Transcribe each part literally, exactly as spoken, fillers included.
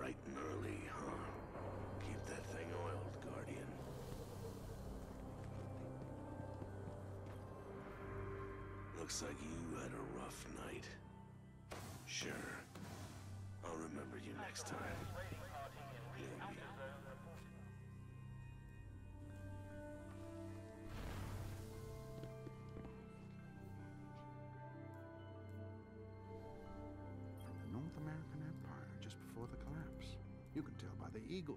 bright and early, huh? Keep that thing oiled, Guardian. Looks like you had a rough night. Sure. I'll remember you next time. Maybe. From the North American Empire, just before the collapse. You can tell by the eagles.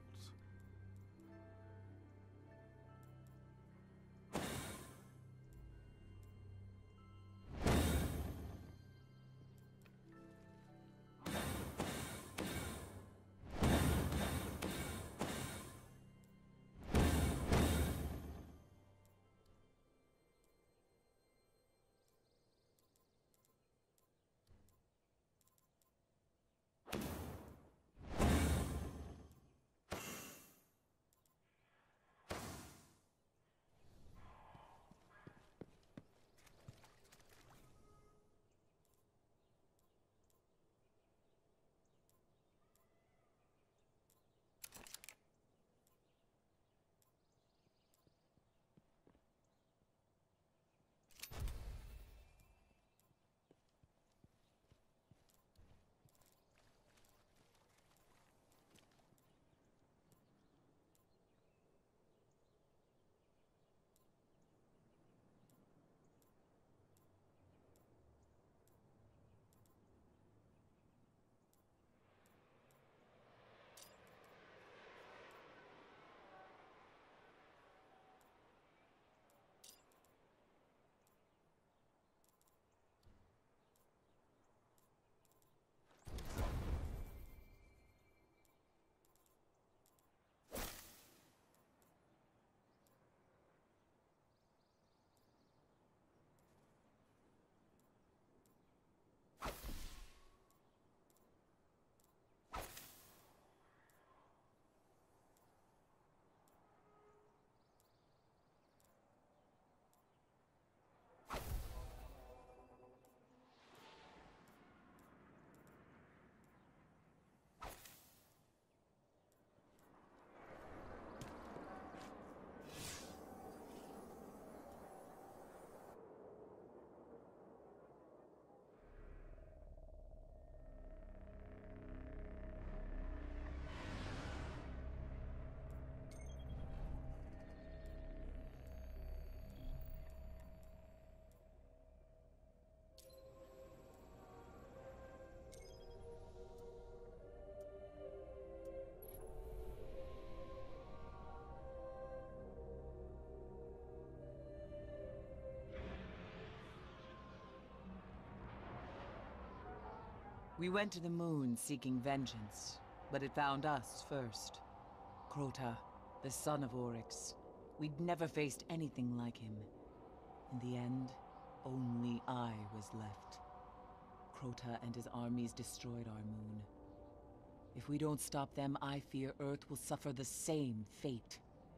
We went to the moon seeking vengeance, but it found us first. Crota, the son of Oryx. We'd never faced anything like him. In the end, only I was left. Crota and his armies destroyed our moon. If we don't stop them, I fear Earth will suffer the same fate.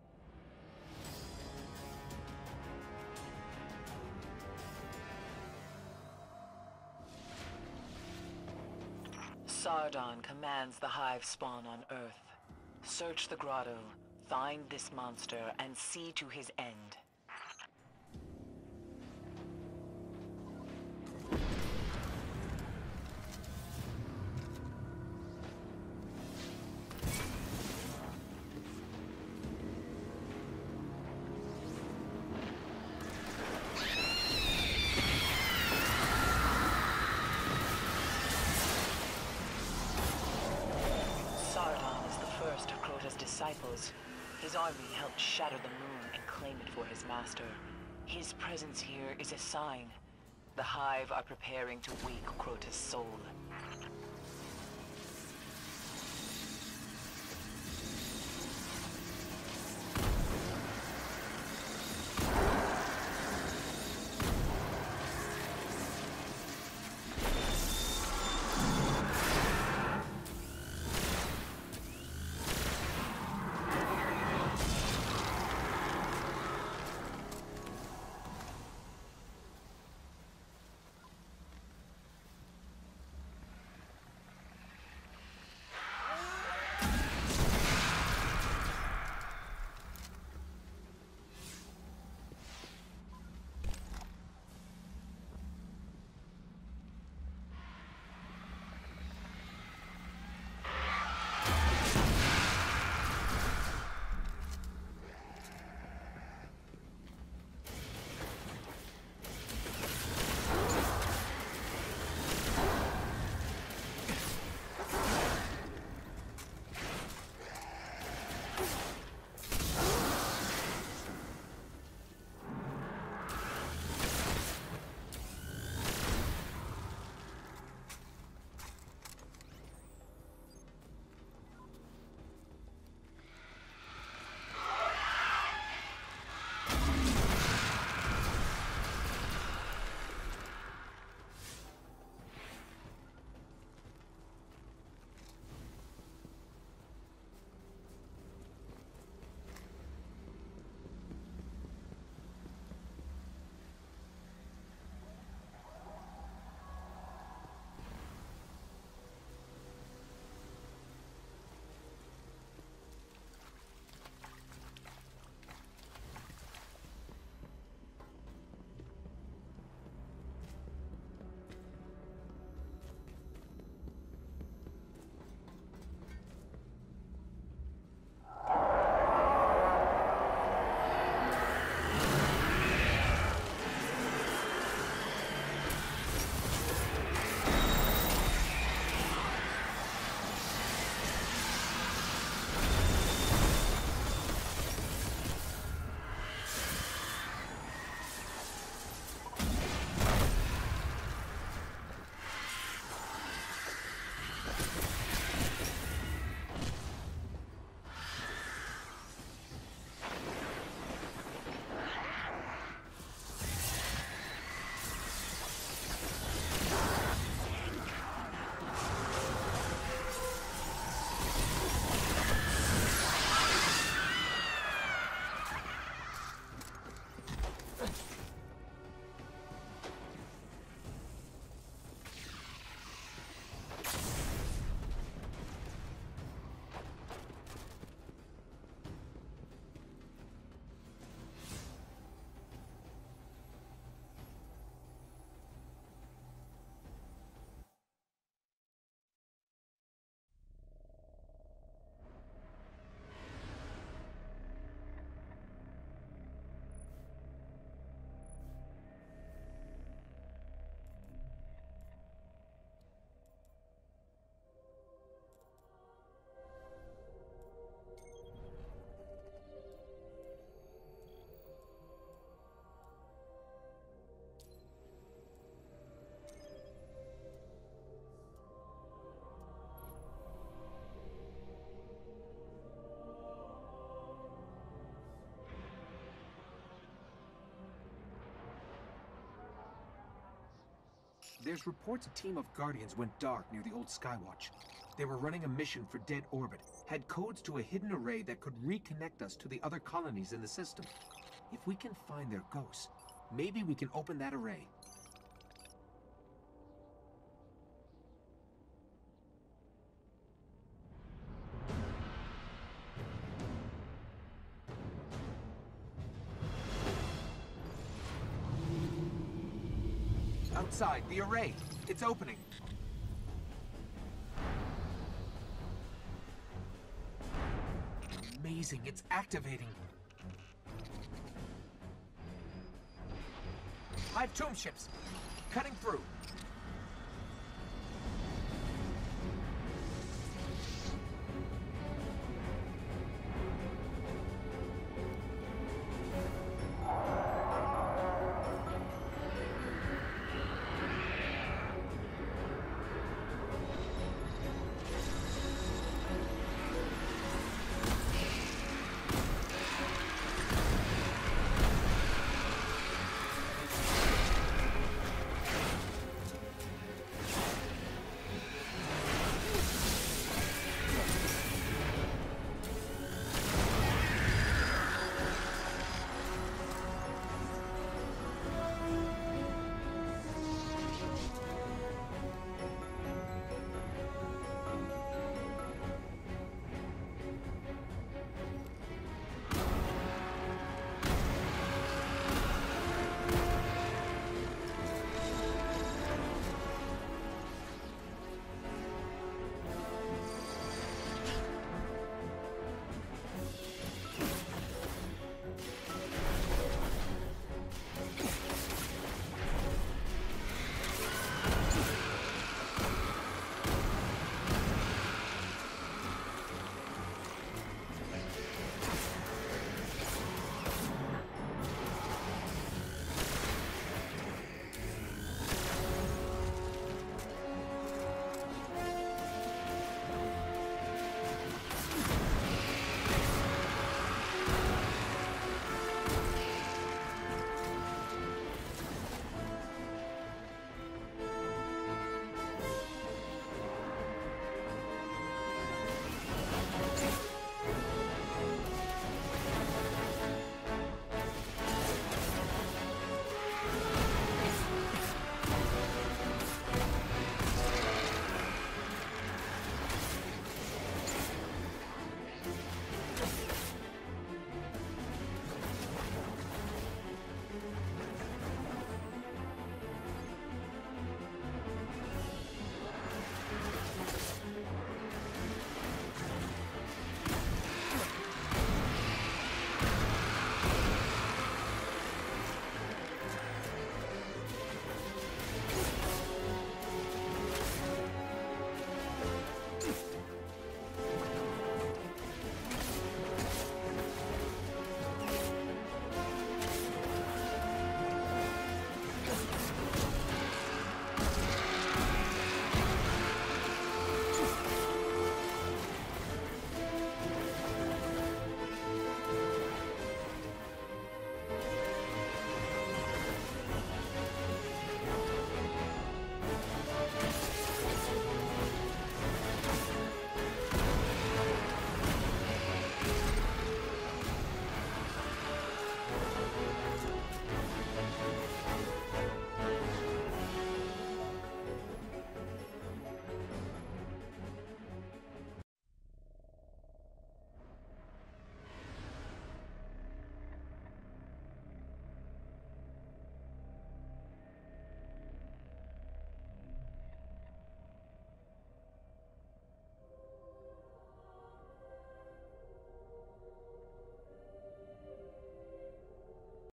Sardon commands the hive spawn on Earth. Search the grotto, find this monster, and see to his end. Disciples. His army helped shatter the moon and claim it for his master. His presence here is a sign. The Hive are preparing to wake Crota's soul. There's reports a team of Guardians went dark near the old Skywatch. They were running a mission for Dead Orbit, had codes to a hidden array that could reconnect us to the other colonies in the system. If we can find their ghosts, maybe we can open that array. Outside, the array. It's opening. Amazing, it's activating. Hive tomb ships, cutting through.